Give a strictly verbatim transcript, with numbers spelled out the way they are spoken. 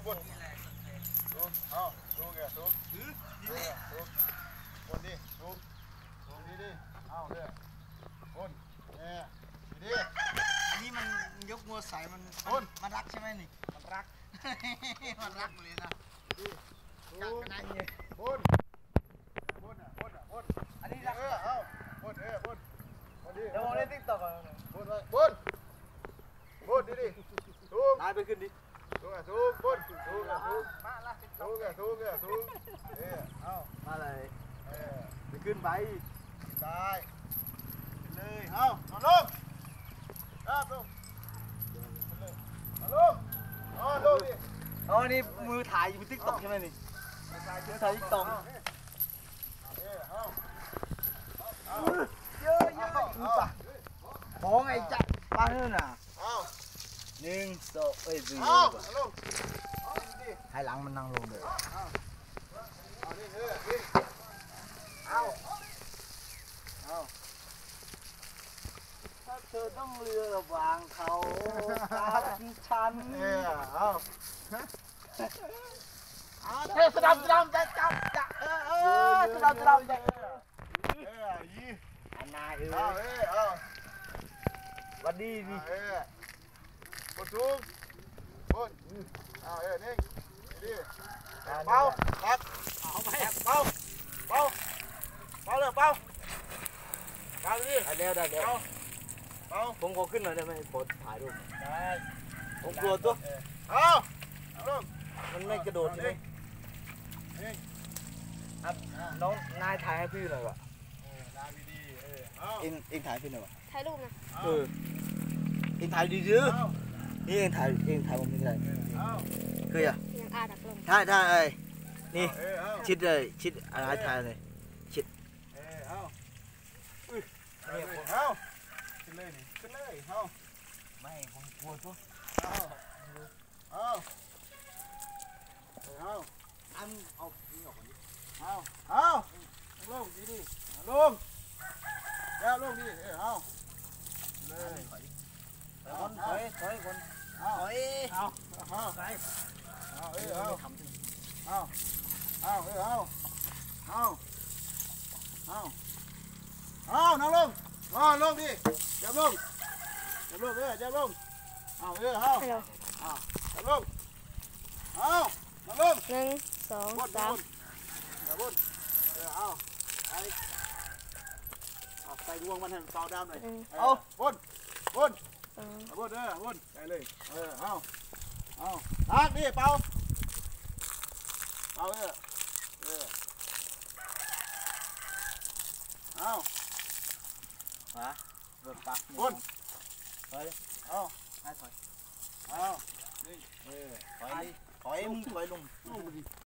บนทุบเอาทุบแกทุบทุบทุบบนดิทุบทุบดีดิเอาเลยบนเนี่ยดีดิอันนี้มันยกงัวใส่มันมันรักใช่ไหมนี่มันรักมันรักเลยนะกัดกันได้ไงบนบนอ่ะบนอ่ะบนอันนี้รักเออเอาบนเออบนบนดิเดี๋ยวผมเล่นติ๊กต็อกก่อนบนไปบนบนดิดิทุบนายไปขึ้นดิทุบอ่ะทุบบนทุบอ่ะทุบมาละทุบอ่ะทุบอ่ะทุบเออเอามาเลยเออไปขึ้นไปตายเลยเอานอนลงครับลงนอนลงนอนลงดิอ๋อนี่มือถ่ายอยู่ติ๊กต็อกใช่ไหมนี่มือถ่ายติ๊กต็อกเยอะเยอะดูป่ะของไอ้จักรป้าเนื้อน่ะหนึ่งสองเอ้ยสี่ให้หลังมันนั่งลงเลยเอาเอาถ้าเธอต้องเรือระหว่างเขากับฉันเออเอาเธอสะดำสะดำจะจับจะเออเออสะดำสะดำจะเออเออยี่อันนายเออเอาเออเอาวันดีดิเออบนทุบบนเอาเออนิ่งดีเบาครับเอาไปเบาเบาเบาเลยเบาเบาดิเดี๋ยวเดี๋ยวเดี๋ยวเบาผมขอขึ้นหน่อยได้ไหมขอถ่ายรูปได้ผมกลัวตัวเอาเอาลงมันไม่กระโดดใช่ไหมครับน้องนายถ่ายให้พี่หน่อยวะได้ดีเออเอาเองเองถ่ายพี่หน่อยวะถ่ายรูปนะเออเองถ่ายดีดื้อนี่เองถ่ายเองถ่ายผมไม่ได้เคยอ่ะยังอาดักลงถ่ายถ่ายไอ้นี่ชิดเลยชิดอะไรถ่ายเลยชิดเออเอาเอาขึ้นเลยนี่ขึ้นเลยเอาไม่ผมกลัวตัวเอาเอาเอาอันเอาพี่ออกก่อนดิเอาเอาลงดีดิลงแล้วลงดิเออเอาเลยคนถอยถอยคนเอาถอยเอาเอาไปเอาเออเอาเอาเอาเออเอาเอาเอาเอานั่งลงนอนลงดิจับลงจับลงเออจับลงเอาเออเอาเอาจับลงเอานั่งลงหนึ่งสองสามจับบนเออเอาไปเอาใส่งวงมันให้มันเบาดำหน่อยเอาบนบนบนเออบนไปเลยเออเอาเอาลากดิเป่าเป่าเออเออเอาฮะรถปักบนถอยเอาให้ถอยเอานี่เออถอยถอยมึงถอยลง